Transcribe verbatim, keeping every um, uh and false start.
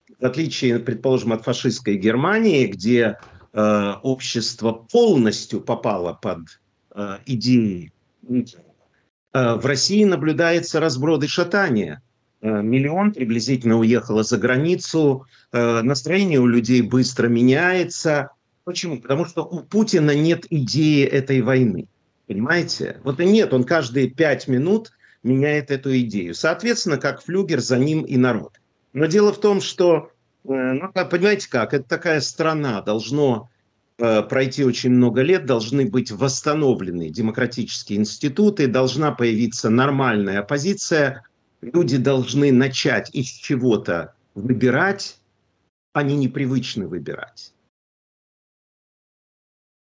В отличие, предположим, от фашистской Германии, где э, общество полностью попало под э, идеи, э, в России наблюдается разброд и шатание. Э, миллион приблизительно уехало за границу, э, настроение у людей быстро меняется. Почему? Потому что у Путина нет идеи этой войны. Понимаете? Вот и нет, он каждые пять минут меняет эту идею. Соответственно, как флюгер, за ним и народ. Но дело в том, что, э, ну, понимаете как, это такая страна, должно э, пройти очень много лет, должны быть восстановлены демократические институты, должна появиться нормальная оппозиция, люди должны начать из чего-то выбирать, а не непривычно выбирать.